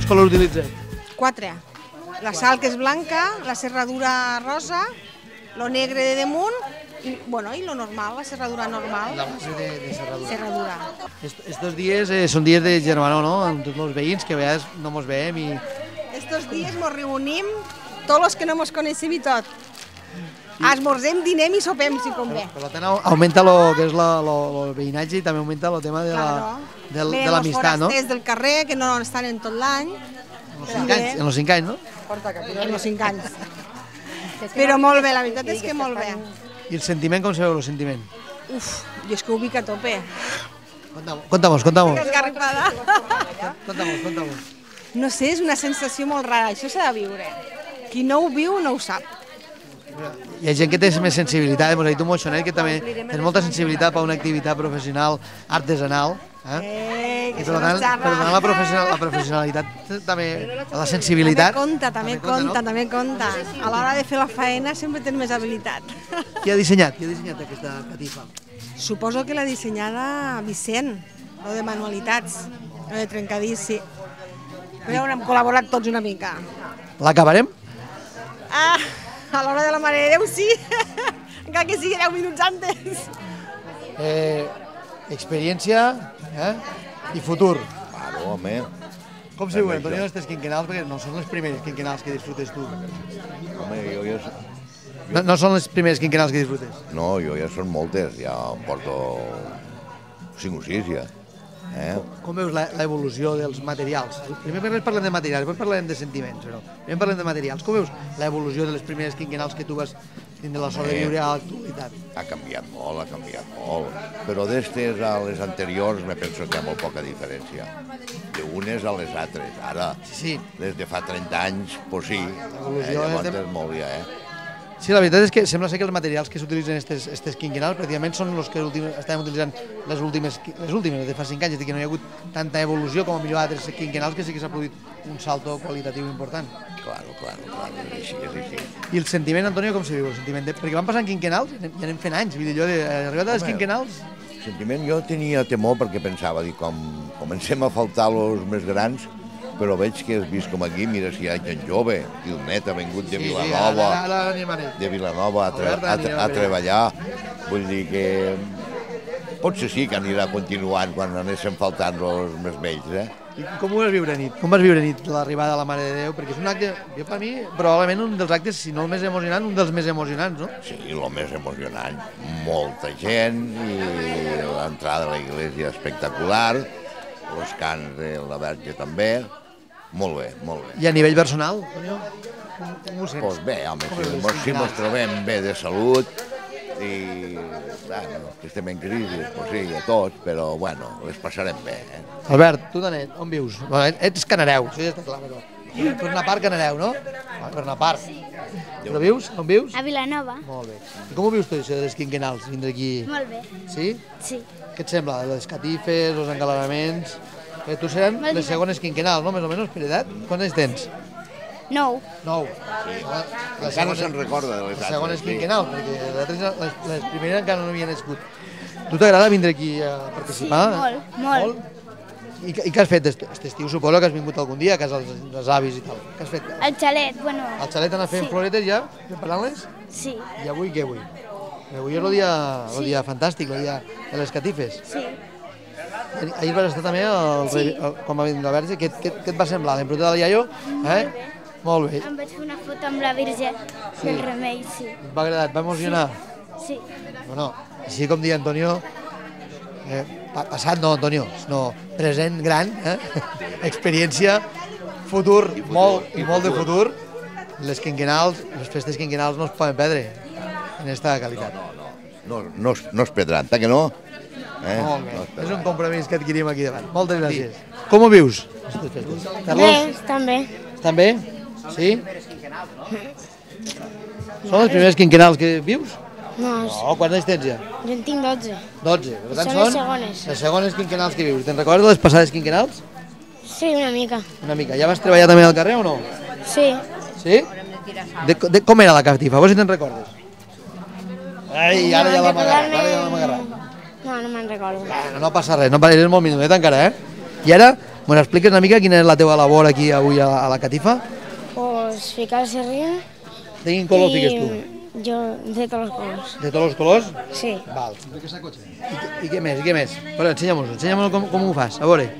colors utilitzeu? 4. La sal, que és blanca, la serradura rosa, lo negre de damunt, i lo normal, la serradura normal. La base de serradura. Serradura. Estos dies són dies de germanor, no? Amb tots els veïns, que a vegades no mos veiem i... Estos dies mos reunim, tots els que no mos coneixem i tot. Esmorzem, dinem i sopem, si convé. Per tant, augmenta el que és el veïnatge i també augmenta el tema de l'amistat, no? Venen els forasters del carrer, que no estan en tot l'any. En els 5 anys, no? En els 5 anys. Però molt bé, la veritat és que molt bé. I el sentiment, com se veu el sentiment? Uf, jo és que ho vic a tope. Contamos. Esgarripada. Contamos. No sé, és una sensació molt rara, això s'ha de viure. Qui no ho viu no ho sap. Hi ha gent que té més sensibilitat, hem dit un moixonet que també té molta sensibilitat per una activitat professional artesanal. I per tant, la professionalitat també, la sensibilitat... També compta. A l'hora de fer la faena sempre tens més habilitat. Qui ha dissenyat aquesta catifa? Suposo que l'ha dissenyada Vicent, o de manualitats, o de trencadís, sí. Però hem col·laborat tots una mica. L'acabarem? A l'hora de la Mare de Déu, sí. Encara que sigui 10 minuts antes. Experiència i futur. Claro, home. Com se diuen, Antonio, aquestes quinquenals? Perquè no són les primeres quinquenals que disfrutes tu. Home, jo ja... No són les primeres quinquenals que disfrutes? No, jo ja són moltes, ja em porto 5 o 6 ja. Com veus l'evolució dels materials? Primer parlem de materials, després parlem de sentiments, però primer parlem de materials. Com veus l'evolució de les primeres quinquenals que tu vas tindre la sort de viure a l'actualitat? Ha canviat molt. Però d'estes a les anteriors me penso que hi ha molt poca diferència. D'unes a les altres. Ara, des de fa 30 anys, doncs sí, llavors és molt bé, Sí, la veritat és que sembla ser que els materials que s'utilitzen aquestes quinquenals pràcticament són els que estem utilitzant les últimes, de fa 5 anys, és a dir, que no hi ha hagut tanta evolució com a millor altres quinquenals, que sí que s'ha produït un salto qualitatiu important. Claro, és així. I el sentiment, Antonio, com se viu? Perquè van passant quinquenals i anem fent anys, vull dir, arribat a les quinquenals... El sentiment, jo tenia temor perquè pensava, com comencem a faltar els més grans, però veig que has vist com aquí, mira si hi ha gent jove, i el net ha vingut de Vilanova a treballar, vull dir que potser sí que anirà continuant quan anéssim faltant els més vells, I com ho vas viure a nit? Com vas viure a nit l'arribada de la Mare de Déu? Perquè és un acte, jo per mi, probablement un dels actes, si no el més emocionant, un dels més emocionants, no? Sí, el més emocionant. Molta gent i l'entrada a l'església espectacular, els cants de la Verge també. Molt bé. I a nivell personal, Antonio? Com ho sents? Doncs bé, home, si ens trobem bé de salut i que estem en crisi, doncs sí, a tots, però bueno, les passarem bé. Albert, tu de net, on vius? Ets Canareu, això ja està clar, però... Per una part Canareu, no? Per una part. Però vius? On vius? A Vilanova. Molt bé. I com ho vius tu, això de les quinquenals, vindre aquí? Molt bé. Sí? Sí. Què et sembla? Les catifes, els engalaraments... Tu seran les segones quinquenals, no? Més o menys, per edat? Quants anys tens? 9. 9. Encara se'n recorda de les altres. Les segones quinquenals, perquè les primeres encara no havien nascut. Tu t'agrada vindre aquí a participar? Sí, molt. I què has fet aquest estiu? Suposo que has vingut algun dia a casa dels avis i tal. Què has fet? Al xalet, bueno... Al xalet han anat fent floretes ja? Preparant-les? Sí. I avui què vull? Avui és el dia fantàstic, el dia de les catifes. Sí. Ahir vas estar també com a venir la Verge. Què et va semblar? L'emprota del iaio? Molt bé. Em vaig fer una foto amb la Virge del Remei, sí. Et va agradar? Et va emocionar? Sí. Bueno, així com dia Antonio, passat no, Antonio, sinó present, gran, experiència, futur, molt de futur. Les quinquenals, les festes quinquenals no es poden perdre en aquesta qualitat. No es perdran, que no? Molt bé, és un compromís que adquirim aquí davant. Moltes gràcies. Com ho vius? Bé, també. Estan bé? Sí? Són les primeres quinquenals que vius? No, quants anys tens ja? jo en tinc 12. 12, per tant Són les segones. Les segones quinquenals que vius. Te'n recordes de les passades quinquenals? Sí, una mica. Una mica. Ja vas treballar també al carrer o no? Sí. Sí? Com era la catifa? Vos si te'n recordes? Ai, ara ja l'hem agarrat. No me'n recordo. No passa res, eres molt minutet encara, I ara Bueno, expliques una mica quina és la teva labor aquí avui a la catifa? Pues ficar el serrín. De quin color fiques tu? Jo de tots els colors. De tots els colors? Sí. Val. I què més, i què més? Bueno, ensenya-m'ho com ho fas, a veure.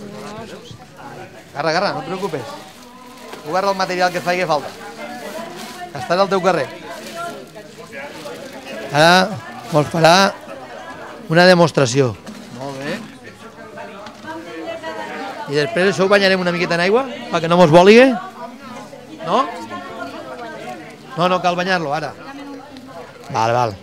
Agarra, no et preocupes. Tu agarra el material que et faci falta. Estàs al teu carrer. Ara vols farà una demostració. Molt bé. I després això ho banyarem una miqueta en aigua perquè no mos voligui. No? No cal banyar-lo ara. Val.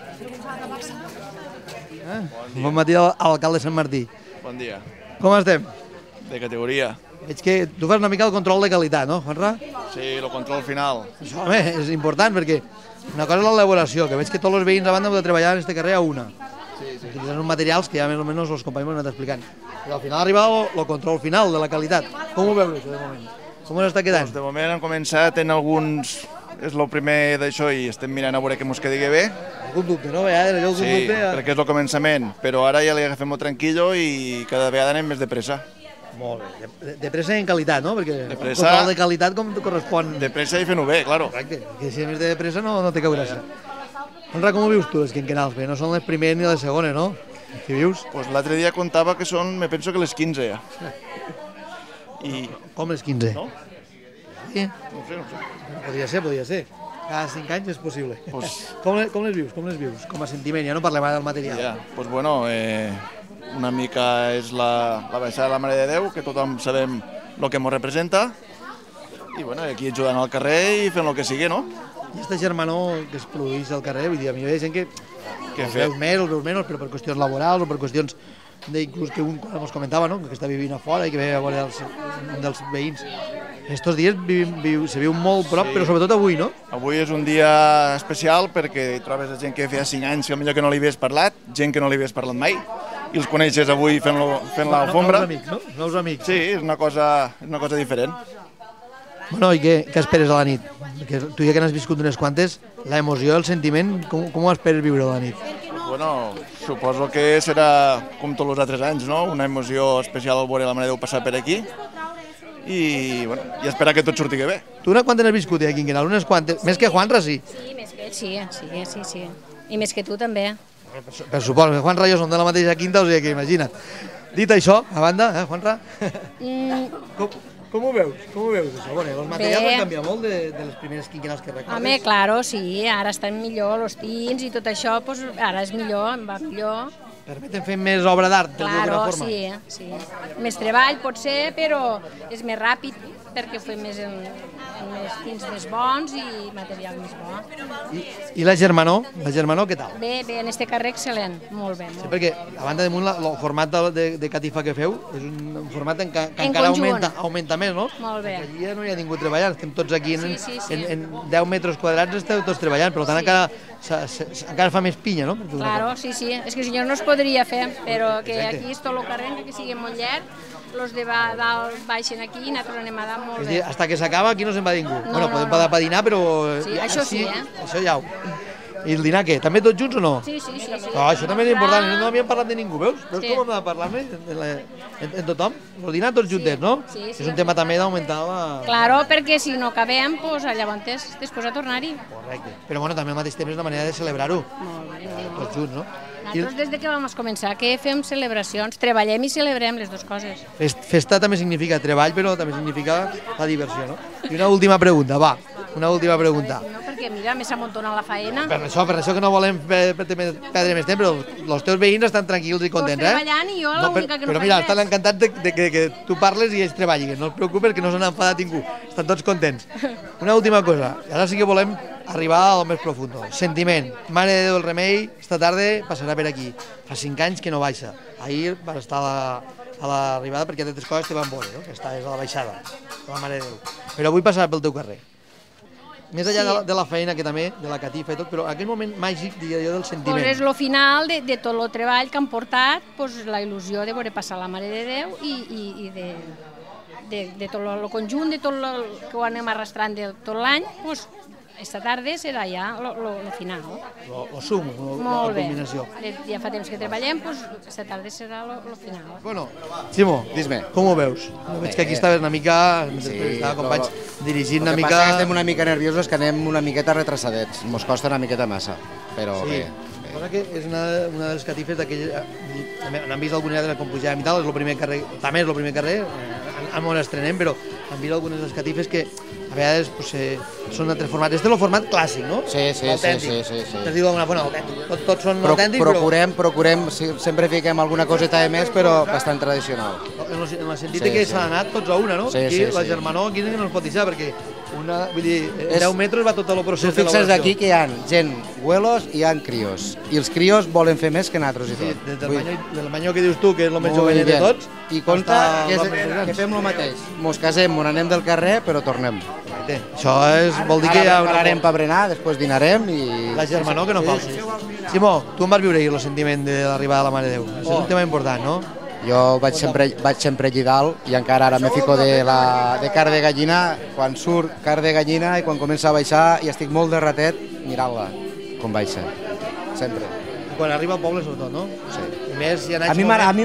Bon matí a l'alcalde Sant Martí. Bon dia. Com estem? De categoria. Veig que tu fas una mica el control de qualitat, no, Juanra? Sí, el control final. Això, home, és important perquè una cosa és l'elaboració, que veig que tots els veïns a banda han de treballar en aquest carrer a una. Sí. Utilitzant uns materials que ja més o menys els companys m'han anat explicant. Però al final arriba el control final de la qualitat. Com ho veus, això, de moment? Com ens està quedant? Doncs de moment hem començat en alguns... És el primer d'això i estem mirant a veure que mos quedi bé. Algun dubte, no? Algun Sí, dubte... perquè és el començament, però ara ja li agafem tranquil·lo i cada vegada anem més de pressa. Molt bé. De pressa i en qualitat, no? Perquè De el pressa- control de qualitat com correspon... De pressa i fent-ho bé, claro. Correcte, que si a més de pressa no té cap gràcia. Honra, com ho vius tu, les quinquenals? Perquè no són les primeres ni les segones, no? Què vius? Pues l'altre dia comptava que són, me penso que les 15 ja. I... Com les 15? No? Sí? No sé. Podria ser. Cada 5 anys és possible. Pues- Com les vius? Com a sentiment, ja no parlem ara del material. Ja, pues bueno, una mica és la baixada de la Mare de Déu, que tothom sabem el que ens representa, i bueno, aquí ajudant al carrer i fent el que sigui, no? I aquesta germanor que es produeix al carrer, vull dir, a mi hi ha gent que els fer? veus menys, però per qüestions laborals o per qüestions inclús que un ens comentava, no? Que està vivint a fora i que ve a veure un dels veïns. Estos dies se viu molt prop, Sí. però sobretot avui, no? Avui és un dia especial perquè hi trobes gent que feia 5 anys que potser que no li havies parlat, gent que no li havies parlat mai, i els coneixes avui fent l'alfombra. Nous amics, no? Nous amics. Sí, és una cosa diferent. Bueno, i què esperes a la nit? Perquè tu ja que n'has viscut unes quantes, l'emoció, el sentiment, com ho esperes viure a la nit? Bueno, suposo que serà com tots els altres anys, no? Una emoció especial al veure la Mare de Déu passar per aquí i esperar que tot surti bé. Tu quantes n'has viscut aquí en Quinquenal? Unes quantes? Més que Juanra, sí. Sí, més que ell, sí. I més que tu també. Per suposo, que Juanra i jo som de la mateixa quinta, o sigui que imagina't. Dit això, a banda, Juanra? Com ho veus? Això? Bueno, els materials han canviat molt de les primeres quinquenals que recordes. Home, claro, sí, ara estan millor els tins i tot això, pues, ara és millor, em va millor. Permeten fer més obra d'art, Claro, d'alguna forma. sí. Més treball pot ser, però és més ràpid perquè fem més més tins més bons i material més bo. I la germanor? La germanor què tal? Bé, en este carrer excel·lent, molt bé, Sí, molt bé. perquè a banda de el format de catifa que feu és un format que En encara conjunt. augmenta més, no? Molt bé. Perquè allí ja no hi ha ningú treballant, estem tots aquí Sí. en 10 metres quadrats, esteu tots treballant, per tant encara fa més pinya, no? Claro, sí, és que si no es podria fer, però que aquí és tot el carrer, que sigui molt llarg, els de dalt baixen aquí i nosaltres anem a dalt molt És a dir, bé. hasta que s'acaba aquí no se'n va ningú. Bueno, podem no. parar per dinar, però... Sí, això sí, Això ja ho... I el dinar què? També tots junts o no? Sí. Això també és important, no havíem parlat de ningú, veus? Veus Sí. com hem de parlar-ne en tothom? El dinar tots juntets, no? Sí, És un tema també d'augmentar la... Claro, perquè si no acabem, pues, llavors després a tornar-hi. Correcte. Però bueno, també al mateix temps és una manera de celebrar-ho. Tots junts, no? Nosaltres des de que vam començar que fem celebracions, treballem i celebrem les dues coses. Festa també significa treball, però també significa la diversió, no? I una última pregunta, va. Una última pregunta. No, perquè mira, més s'amontona la faena. Per això que no volem perdre més temps, però els teus veïns estan tranquils i contents, Tots treballant i jo l'única que no Però faig mira, res. estan encantats de que tu parles i ells treballin, que no et preocupes, que no s'han enfadat ningú, estan tots contents. Una última cosa, ara sí que volem arribar al més profund. Sentiment, Mare de Déu del Remei, esta tarda passarà per aquí. Fa 5 anys que no baixa. Ahir va estar a l'arribada perquè d'altres coses te van veure, no? Que estaves a la baixada, de la Mare de Déu. Però avui passarà pel teu carrer. Més enllà de la feina que també, de la catifa i tot, però aquell moment màgic, diria jo, del sentiment. Pues és el final de tot el treball que han portat, pues, la il·lusió de veure passar la Mare de Déu i de tot el conjunt, de tot el que ho anem arrastrant de tot l'any, pues, esta tarda serà ja el final. Lo sumo, la Molt bé. culminació. Ja fa temps que treballem, doncs esta tarda serà el final. Bueno, Ximo, Dis-me. com ho veus? Veig que aquí estaves una mica, com vaig dirigint una El que mica... passa que estem una mica nerviosos, que anem una miqueta retrasadets. Mos costa una miqueta massa, però Sí, bé. cosa que és una de les catifes d'aquell... N'han vist algunes altres com pujàvem i tal, és el primer carrer, també és el primer carrer, on estrenem, però han vist algunes de les catifes que a vegades pues, són d'altres formats. Este és el format clàssic, no? Sí. Per dir-ho d'alguna forma, autèntic. Tots són autèntics, Procurem, sempre fiquem alguna coseta de més, però bastant tradicional. En el sentit que s'han anat tots a una, no? Sí, Aquí sí, la sí. germanor, aquí no es pot deixar, perquè vull dir, 10 metres va tot el procés Tu fixes d'elaboració. aquí que hi ha gent güelos i hi ha crios, i els crios volen fer més que nosaltres i Sí, tot. des del Manyó que dius tu, que és el més Molt jovenet de bé. tots, I compta fins que fem el mateix. Mos casem, mos anem del carrer, però tornem. Això vol dir que hi ha una... Pararem per berenar, després dinarem i... La germanor que no falti. Simó, tu em vas viure ahir el sentiment de l'arribada de la Mare de Déu. Això és un tema important, no? Jo vaig sempre allí dalt i encara ara me fico de carn de gallina, quan surt carn de gallina i quan comença a baixar i estic molt de ratet mirant-la com baixa, sempre. Quan arriba al poble sobretot, no? Sí. I més, si A mi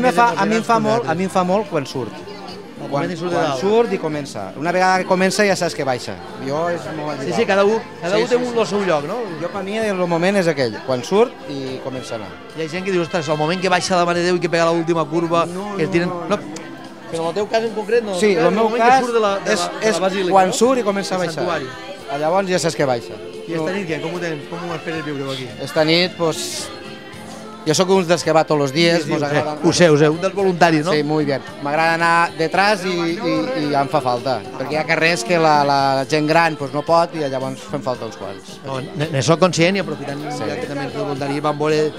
em fa molt quan surt. Quan surt i comença. Una vegada que comença ja saps que baixa. Jo és molt Sí, sí, cada un té el seu lloc, no? Jo per mi el moment és aquell, quan surt i comença a anar. Hi ha gent que diu, ostres, el moment que baixa la Mare de Déu i que pega l'última curva, que es tiren... No, però en el teu cas en concret no. Sí, el meu cas és basílica, quan no? surt i comença a El baixar. santuari. Llavors ja saps que baixa. I esta nit què? Com ho tens? Com ho esperes viure aquí? Esta nit, doncs... Jo sóc un dels que va tots els dies, mos agrada... Ho sé, un dels voluntaris, no? Sí, molt bé. M'agrada anar detrás i em fa falta, perquè hi ha carrers que la gent gran no pot i llavors fem falta uns quants. No, ne soc conscient i aprofitant que també ets voluntari, vam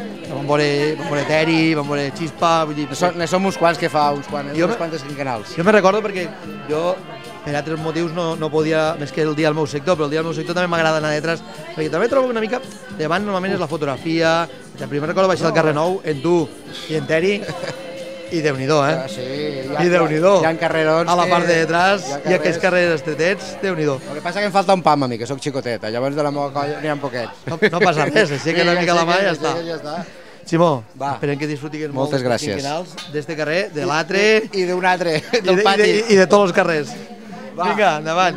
veure Teri, vam veure Xispa... Ne som uns quants que fa uns quants quinquennals. Jo me recordo perquè jo per altres motius no podia, més que el dia del meu sector, però el dia del meu sector també m'agrada anar detrás, perquè també trobo una mica, davant normalment és la fotografia, el primer recordo vaig ser al carrer Nou, en tu i en Teri, i Déu-n'hi-do, Sí, i Déu-n'hi-do. Hi ha carrerons a la part de detrás, i aquests carrers estretets, Déu-n'hi-do. El que passa que em falta un pam a mi, que sóc xicoteta, llavors de la meva colla n'hi ha poquets. No passa res, aixeca una mica la mà i ja està. Simó, esperem que disfrutigues molt Moltes gràcies. d'este carrer, de l'altre I d'un altre, del pati. i de tots els carrers. Vinga, endavant.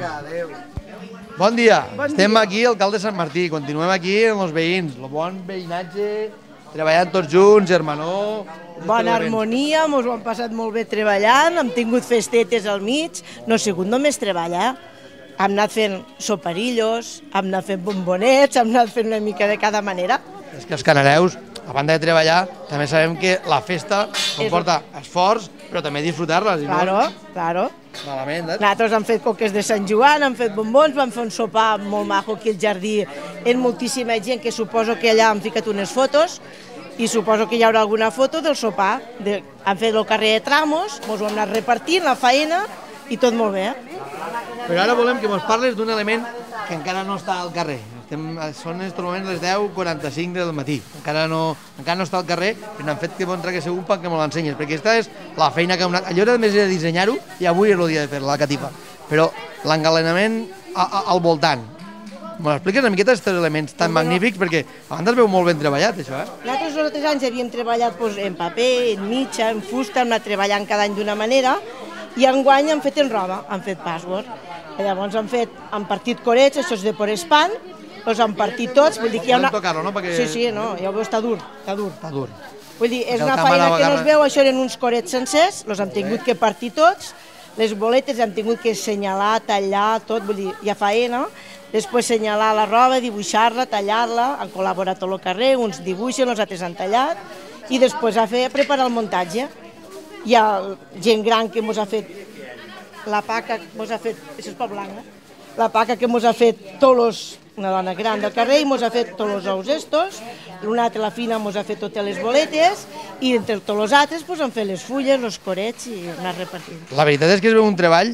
Bon dia. Estem aquí al Cal de Sant Martí. Continuem aquí amb els veïns. El bon veïnatge, treballant tots junts, germanor... Bona harmonia, mos ho hem passat molt bé treballant, hem tingut festetes al mig, no ha sigut només treballar. Hem anat fent soparillos, hem anat fent bombonets, hem anat fent una mica de cada manera. És que els canareus, a banda de treballar, també sabem que la festa comporta esforç, però també disfrutar-la. Claro. Malament, Nosaltres hem fet coques de Sant Joan, hem fet bombons, vam fer un sopar molt maco aquí al jardí amb moltíssima gent, que suposo que allà han ficat unes fotos, i suposo que hi haurà alguna foto del sopar. Han fet el carrer de Tramos, ens ho hem anat repartint, la faena, i tot molt bé. Però ara volem que ens parles d'un element que encara no està al carrer. Són en aquest moment les 10:45 del matí. Encara no està al carrer, però n'han fet que bon trague segur perquè me l'ensenyes, perquè aquesta és la feina que hem anat... Allò era més de dissenyar-ho i avui és el dia de fer la catifa. Però l'engalanament al voltant. Me l'expliques una miqueta aquests elements tan magnífics, perquè a banda es veu molt ben treballat, això, Nosaltres els altres anys havíem treballat en paper, en mitja, en fusta, hem anat treballant cada any d'una manera, i enguany hem fet en roba, hem fet password. Llavors han partit corets, això és de por espant, els han partit tots, vull dir que hi ha una... Podem tocar-lo, no? Perquè... Sí, no, ja ho veus, està dur. Està dur. Vull dir, és una feina que no es veu, això eren uns corets sencers, els hem tingut que partir tots, les boletes hem tingut que assenyalar, tallar, tot, vull dir, hi ha faena, després assenyalar la roba, dibuixar-la, tallar-la, han col·laborat tot el carrer, uns dibuixen, els altres han tallat, i després a preparar el muntatge. Hi ha gent gran que ens ha fet la paca, això és Pol Blanc, la paca que ens ha fet una dona gran del carrer, i ens ha fet tots els ous estos, una altra, la Fina, ens ha fet totes les boletes, i entre tots els altres han fet les fulles, els corets, i anar repartint. La veritat és que es veu un treball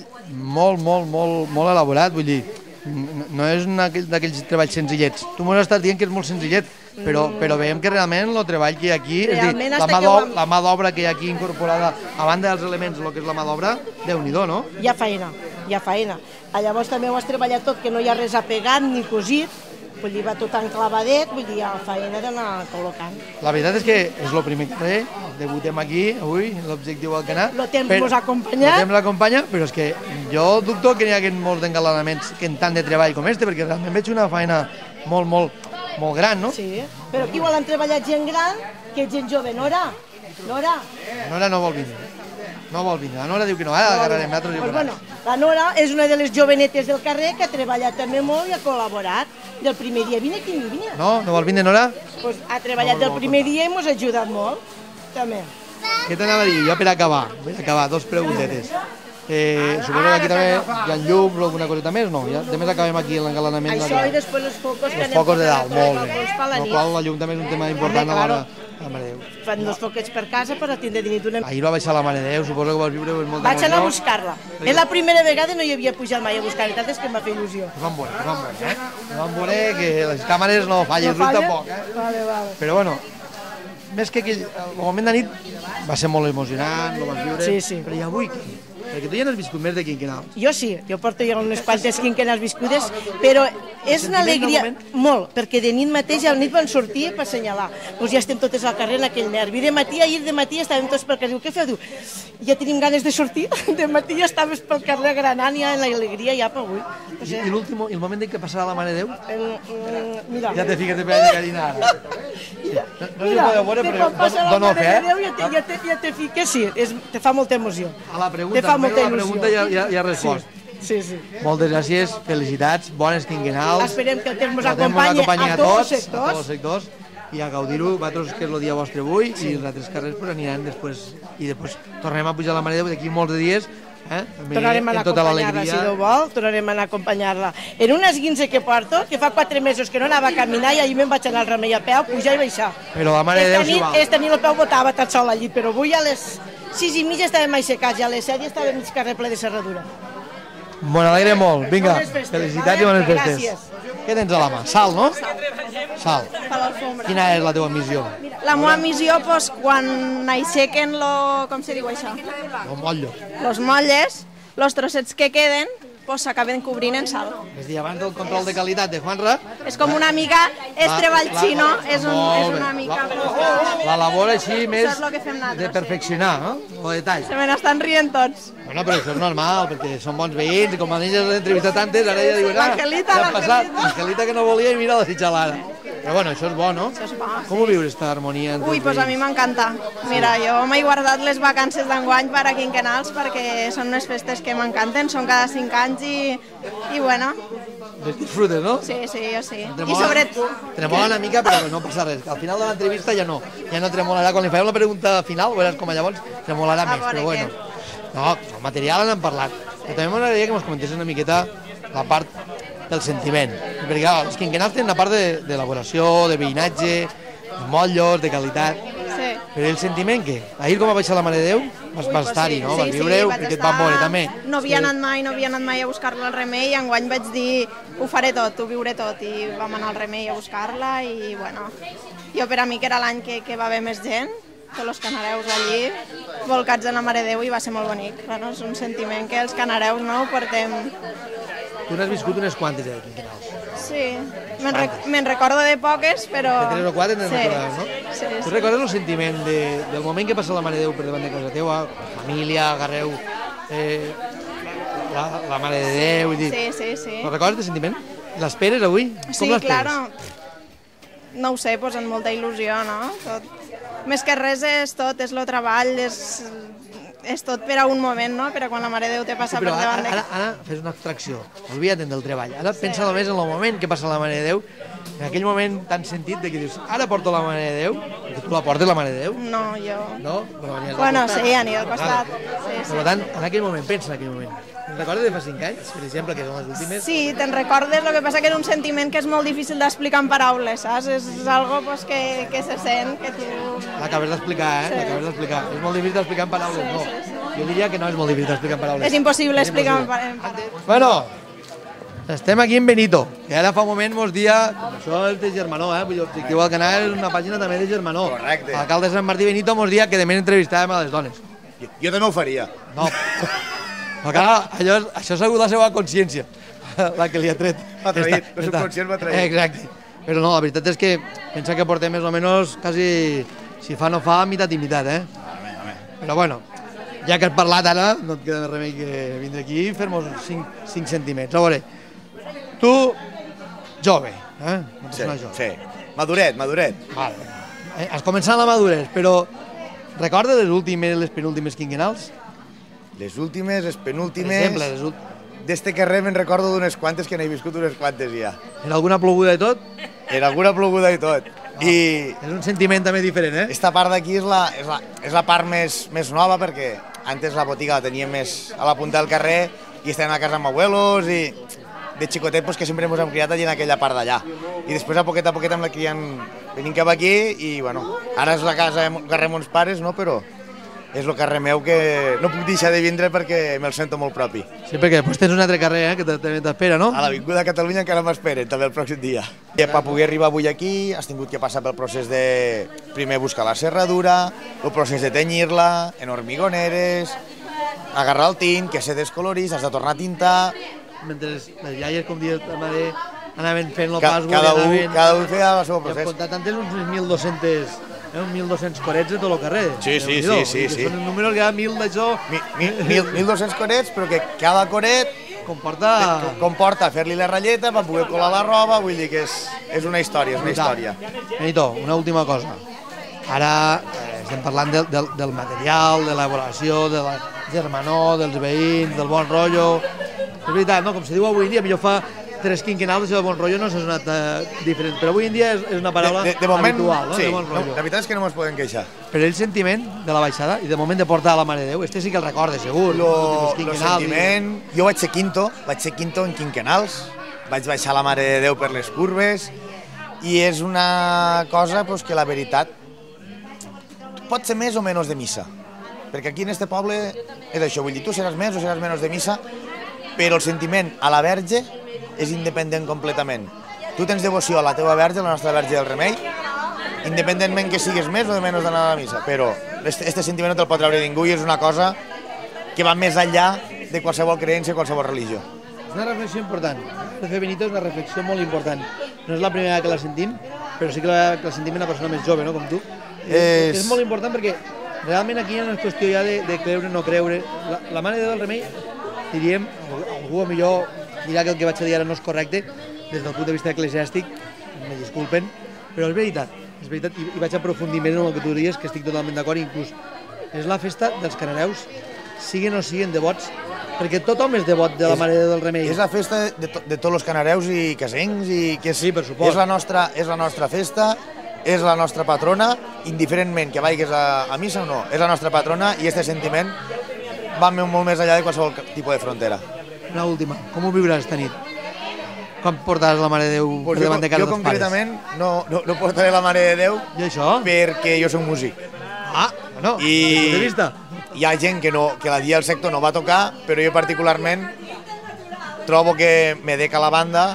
molt elaborat, vull dir, no és d'aquells treballs senzillets. Tu m'ho has estat dient que és molt senzillet, però veiem que realment el treball que hi ha aquí, és a dir, la mà d'obra que hi ha aquí incorporada, a banda dels elements, el que és la mà d'obra, Déu-n'hi-do, no? Hi ha feina. hi ha feina. Llavors també ho has treballat tot, que no hi ha res apegat ni cosit, vull dir, va tot enclavadet, vull dir, hi ha feina d'anar col·locant. La veritat és que és el primer carrer, debutem aquí avui, l'objectiu al canal. El temps ens acompanya. El temps l'acompanya, però és que jo dubto que n'hi hagi molts engalanaments que en tant de treball com este, perquè realment veig una feina molt gran, no? Sí, però aquí volen treballar gent gran que gent jove. Nora? Nora no vol vindre. No vol vindre. La Nora diu que no, ara agarrarem nosaltres i ho Bueno, la Nora és una de les jovenetes del carrer que ha treballat també molt i ha col·laborat. Del primer dia, vine aquí, vine. No vol vindre, Nora? Pues ha treballat del primer dia i ens ha ajudat molt, també. Què t'anava a dir? Jo per acabar, dos preguntetes. Suposo que aquí també hi ha llums o alguna coseta més, no? També acabem aquí l'engalanament. Això i després els focus que els focus de dalt, molt bé. Per la qual la llum també és un tema important a l'hora de la Mare de Déu. Fan dos foquets per casa per tindre de nit una... Ahir va baixar la Mare de Déu, suposo que vas viure amb molta emoció. Vaig anar a buscar-la. És la primera vegada no hi havia pujat mai a buscar, la veritat és que em va fer il·lusió. Ho vam veure, que les càmeres no fallen, no tampoc, Vale. Però bueno, més que aquell, el moment de nit va ser molt emocionant, ho vas viure, sí. Però i avui què? Perquè tu ja n'has viscut més de quinquenals. Jo sí, jo porto ja unes quantes quinquenals viscudes, però és una alegria molt, perquè de nit mateix al nit van sortir per assenyalar. Doncs ja estem totes al carrer en aquell nervi. Ahir de matí estàvem tots pel carrer. Diu, què feu? Diu, ja tenim ganes de sortir. De matí ja estaves pel carrer granant ja en l'alegria ja per avui. I l'últim, el moment en què passarà la Mare de Déu? Mira. Ja te fiques de pedaç de gallina ara. No s'ho podeu veure, però dono fe, ja te fiques, sí, te fa molta emoció. A la pregunta ja ha respost. Sí. Moltes gràcies, felicitats, bones quinquenals. Esperem que el temps ens acompanyi a tots els sectors. I a gaudir-ho, vosaltres que és el dia vostre avui, i els altres carrers aniran després, i després tornem a pujar la Mare de Déu d'aquí molts dies, tornarem a anar a acompanyar-la, si Déu vol, tornarem a anar a acompanyar-la. En un esguince que porto, que fa 4 mesos que no anava a caminar, i ahir me'n vaig anar al Remei a peu, pujar i baixar. Però la Mare de Déu s'hi val. Esta nit el peu botava tot sol al llit, però avui a les 6:30 estàvem aixecats, i a les 7 estava mig carrer ple de serradura. Me'n alegre molt, vinga, felicitats i bones festes. Gràcies. Què tens a la mà? Sal, no? Sal. Quina és la teva missió? La meva missió, doncs, quan aixequen com se diu això? El motllo. Los motlles, los trossets que queden, doncs s'acaben cobrint en sal. És a dir, abans del control de qualitat de Juanra... És com una mica, és treball xino, és una mica... La labor així més això és el que fem nosaltres, de perfeccionar, no? O detall. Se me n'estan rient tots. Bueno, però això és normal, perquè són bons veïns, i com els has entrevistat antes, ara ja diuen, l'Angelita que no volia i mira la xitxalada. Però bueno, això és bo, no? Això és bo, Com ho vius, esta harmonia? Ui, doncs a mi m'encanta. Mira, jo m'he guardat les vacances d'enguany per a quinquenals perquè són unes festes que m'encanten, són cada 5 anys i bueno... Les disfrutes, no? Sí, jo sí. I sobretot... Tremola una mica, però no passa res. Al final de l'entrevista ja no tremolarà. Quan li farem la pregunta final, veuràs com llavors tremolarà més, però bueno. No, el material n'hem parlat. Però també m'agradaria que ens comentessin una miqueta la part del sentiment. Perquè clar, els quinquenals tenen una part d'elaboració, de veïnatge, de motllos, de qualitat. Sí. Però el sentiment, què? Ahir com va baixar la Mare de Déu, vas estar-hi, no? Vas viure-ho, perquè et van veure també. No havia anat mai a buscar-la al Remei, i enguany vaig dir, ho faré tot, ho viuré tot, i vam anar al Remei a buscar-la, i bueno, jo per a mi que era l'any que va haver més gent, tots els canareus allí, volcats en la Mare de Déu, i va ser molt bonic. Bueno, és un sentiment que els canareus no ho portem... Tu n'has viscut unes quantes, quinquenals? Sí, me'n recordo de poques, però... De 3 o 4 te'n recordaves, no? Sí. Tu recordes el sentiment del moment que passa la Mare de Déu per davant de casa teva, família, agarreu la Mare de Déu... Sí. Ho recordes, el sentiment? L'esperes avui? Sí, claro. No ho sé, posen molta il·lusió, no? Més que res és tot, és el treball, és tot per a un moment, no? Per a quan la Mare de Déu te passa per davant. Ara fes una abstracció, oblida't del treball. Ara pensa només en el moment que passa la Mare de Déu, en aquell moment tan sentit de que dius, ara porto la Mare de Déu, perquè tu la portes la Mare de Déu? No, jo... No? Bueno, sí, aniré al costat. Per tant, en aquell moment, pensa en aquell moment. Te'n recordes de fa 5 anys, per exemple, que són les últimes? Sí, te'n recordes, el que passa que és un sentiment que és molt difícil d'explicar en paraules, saps? És algo que se sent, que tu... L'acabes d'explicar, L'acabes d'explicar. És molt difícil d'explicar en paraules, no. Jo diria que no és molt difícil d'explicar en paraules. És impossible explicar en paraules. Bueno, estem aquí en Benito, que ara fa un moment mos dia... Això és de Germanó, L'objectiu al canal és una pàgina també de Germanó. Correcte. L'alcalde de Sant Martí Benito mos dia que de menys entrevistàvem a les dones. Jo també ho faria. No. Però clar, això ha sigut la seva consciència, la que li ha tret. M'ha traït, el subconscient m'ha traït. Exacte. Però no, la veritat és que pensa que portem més o menys quasi, si fa no fa, mitat i mitat, eh? Però bueno, ja que has parlat ara, no et queda més remei que vindre aquí i fer-nos 5 centímetres. A veure, tu, jove, eh? Sí, maduret. Vale. Has començat la madurez, però recordes les últimes, les penúltimes quinquennals? Les últimes, les penúltimes... Per exemple, d'este carrer me'n recordo d'unes quantes, que n'he viscut unes quantes ja. En alguna ploguda i tot? En alguna ploguda i tot. És un sentiment també diferent, eh? Esta part d'aquí és la part més nova, perquè antes la botiga la teníem més a la punta del carrer i estàvem a casa amb abuelos i de xicotet pues, que sempre ens hem criat allà en aquella part d'allà. I després a poquet amb la crien venint cap aquí i bueno, ara és la casa del carrer Mons Pares, no? Però és el carrer meu que no puc deixar de vindre perquè me'l sento molt propi. Sí, perquè després tens un altre carrer que també t'espera, no? A l'Avinguda de Catalunya encara m'esperen, també el pròxim dia. I per poder arribar avui aquí has tingut que passar pel procés de primer buscar la serradura, el procés de tenyir-la, en hormigoneres, agarrar el tint, que se descolorís, has de tornar a tintar... Mentre les iaies, com dius ta mare, anaven fent el pas... Cada un feia el seu procés. Hem comptat antes uns 1.200... uns 1.200 corets de tot el carrer. Sí. Són números que hi ha 1.000 d'això... 1.200 corets, però que cada coret comporta fer-li la ratlleta per poder colar la roba, vull dir que és una història, Benito, una última cosa. Ara estem parlant del material, de l'elaboració, de la germanor, dels veïns, del bon rotllo... És veritat, no? Com se diu avui en dia, millor fa 3 quinquennals, això de bon rotllo no s'ha sonat diferent, però avui en dia és una paraula habitual, no? Sí, de bon rotllo. la veritat és que no ens podem queixar. Però el sentiment de la baixada i de moment de portar a la Mare de Déu, este sí que el recorda, segur. El sentiment... Jo vaig ser quinto en quinquennals, vaig baixar la Mare de Déu per les curves i és una cosa pues, que la veritat pot ser més o menys de missa, perquè aquí en este poble és això, vull dir, tu seràs més o seràs menys de missa, però el sentiment a la Verge és independent completament. Tu tens devoció a la teva Verge, la nostra Verge del Remei, independentment que sigues més o menys d'anar a la missa, però este sentiment no te'l pot treure ningú i és una cosa que va més enllà de qualsevol creença i qualsevol religió. És una reflexió important. De fer Benito és una reflexió molt important. No és la primera que la sentim, però sí que la sentim una persona més jove, no?, com tu. És molt important perquè realment aquí hi ha una qüestió ja de creure o no creure. La Mare de Déu del Remei, diríem, algú millor dirà que el que vaig a dir ara no és correcte des del punt de vista eclesiàstic, me disculpen, però és veritat, i vaig aprofundir més en el que tu diries, que estic totalment d'acord, inclús és la festa dels cananeus, siguen o siguen devots, perquè tothom és devot de la Mare de Déu del Remei. És la festa de tots els cananeus i casencs, i que sí, per supost. És la nostra festa, és la nostra patrona, indiferentment que vagis a missa o no, és la nostra patrona i aquest sentiment va molt més enllà de qualsevol tipus de frontera. Una última, com ho viuràs esta nit? Com portaràs la Mare de Déu per davant de casa dels pares? Jo concretament no portaré la Mare de Déu perquè jo soc músic. Bueno, des del punt de vista. Hi ha gent que la dia del sector no va tocar, però jo particularment trobo que me dec a la banda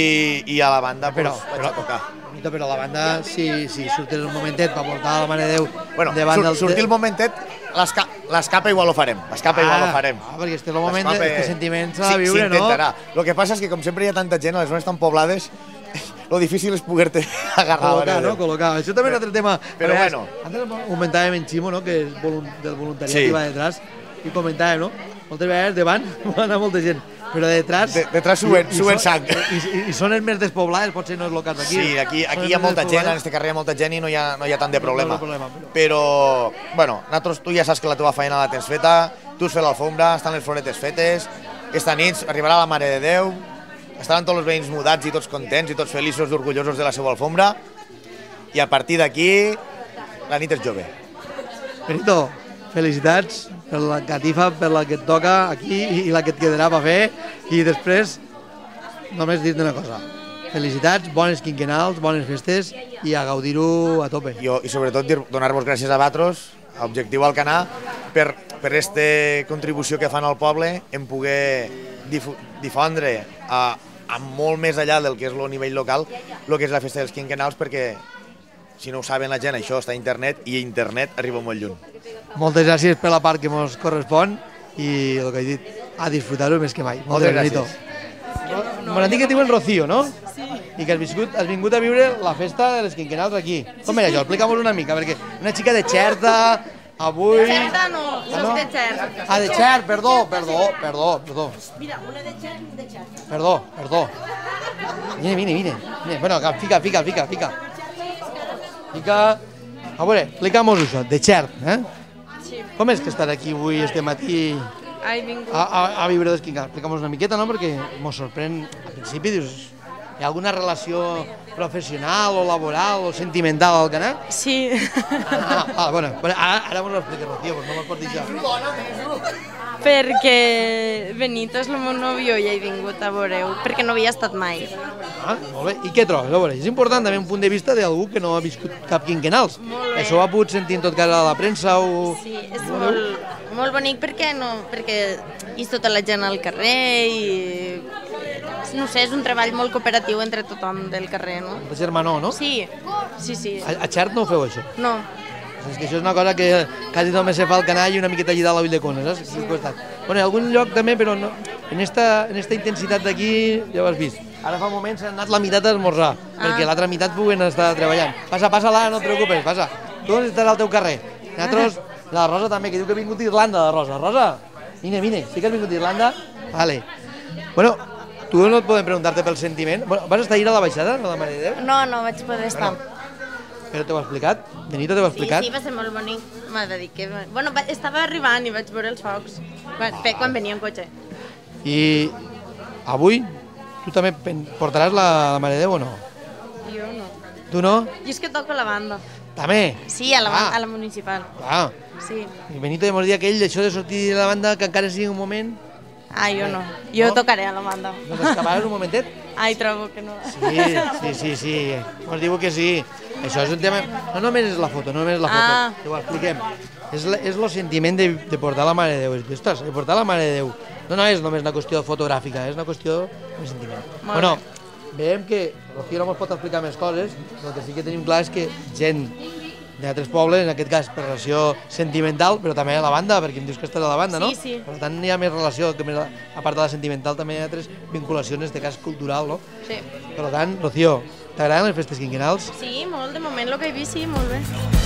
i a la banda vaig a tocar. Però a la banda, si surtes un momentet per portar la Mare de Déu davant del... Sortir el momentet, l'escapa igual ho farem. Perquè este és el moment, este sentiment s'ha de viure, no? S'intentarà. El que passa és que com sempre hi ha tanta gent a les zones tan poblades, lo difícil és poder-te agarrar. Col·locar. Això també és un altre tema. Però bueno. Antes comentàvem en Ximo, que és del voluntariat que va detrás, i comentàvem, no? Moltes vegades davant va anar molta gent, però detrás... Detrás suben sang. I són els més despoblades, potser no és el cas d'aquí. Sí, aquí hi ha molta gent, en este carrer hi ha molta gent i no hi ha tant de problema. Però, bueno, tu ja saps que la teva feina la tens feta, tu has fet l'alfombra, estan les floretes fetes, esta nit arribarà la Mare de Déu, estaran tots els veïns mudats i tots contents i tots feliços i orgullosos de la seva alfombra, i a partir d'aquí la nit és jove. Benito, felicitats per la catifa, per la que et toca aquí i la que et quedarà per fer, i després només dir-te una cosa. Felicitats, bones quinquennals, bones festes i a gaudir-ho a tope. I sobretot donar-vos gràcies a vosaltres, a Objectiu Alcanar, per aquesta contribució que fan al poble en poder difondre a molt més enllà del que és el nivell local el que és la festa dels quinquennals, perquè si no ho saben la gent, això està a internet i a internet arriba molt lluny. Moltes gràcies per la part que ens correspon i el que he dit, a disfrutar-ho més que mai. Moltes gràcies. M'han dit que et diuen Rocío, no? Sí. I que has vingut a viure la festa de les quinquenals aquí. Com era això? Explica'm-ho una mica, perquè una xica de Xerta, avui... Xerta no, soc de Xert. Ah, de Xert, perdó. Mira, una de Xert i de Xerta. Perdó. Vine. Bueno, fica. Fica... A veure, explica'm-ho això, de Xert, eh? Sí. Com és que estar aquí avui, este matí, He vingut. a viure les quinquenals? Explica'm-ho una miqueta, no? Perquè mos sorprèn, al principi, dius... Hi ha alguna relació professional o laboral o sentimental al canal? Sí. Bueno, ara mos ho explica, Rocío, no me'l pots dir ja. Perquè Benito és el meu nòvio i he vingut a veure-ho, perquè no havia estat mai. Molt bé. I què trobes? A veure, és important també un punt de vista d'algú que no ha viscut cap quinquenals. Molt bé. Això ho ha pogut sentir en tot cas a la premsa o... Sí, és molt bonic perquè és tota la gent al carrer i... No sé, és un treball molt cooperatiu entre tothom del carrer, no? De germanor, no? Sí. A Xert no ho feu, això? No. És que això és una cosa que quasi només se fa al canall i una miqueta allà a l'ull de Cones, saps? Sí. Bueno, en algun lloc també, però no. En esta intensitat d'aquí, ja ho has vist. Ara fa moments han anat la meitat a esmorzar, perquè l'altra meitat puguen estar treballant. Passa-la, no et preocupes, passa. Tu on estàs al teu carrer? Nosaltres, la Rosa també, que diu que ha vingut d'Irlanda, la Rosa. Rosa, vine, sí que has vingut d'Irlanda? Vale. Bueno, tu no et podem preguntar-te pel sentiment. Bueno, vas estar ahir a la baixada, a la Mare de Déu? No vaig poder estar. Però t'ho ha explicat? Benito t'ho ha explicat? Sí, va ser molt bonic. M'ha de dir que... Bueno, estava arribant i vaig veure els focs. Quan venia en cotxe. I avui tu també portaràs la Mare de Déu o no? Jo no. Tu no? Jo és que toco a la banda. També? Sí, a la municipal. Clar. Sí. I Benito ja mos dia aquell d'això de sortir de la banda que encara sigui un moment... Jo no. Jo tocaré a la banda. No t'escaparàs un momentet? Trobo que no. Sí. Mos diu que sí. Això és un tema... No només és la foto, que ho expliquem. És el sentiment de portar la Mare de Déu. Ostres, de portar la Mare de Déu no és només una qüestió fotogràfica, és una qüestió de sentiment. Bueno, veiem que Rocío no ens pot explicar més coses, però el que sí que tenim clar és que gent d'altres pobles, en aquest cas per relació sentimental, però també a la banda, perquè em dius que estàs a la banda, no? Sí. Per tant, hi ha més relació, que a part de la sentimental també hi ha altres vinculacions, en aquest cas cultural, no? Sí. Per tant, Rocío, t'agraden les festes quinquenals? Sí, molt, de moment el que he vist, sí, molt bé.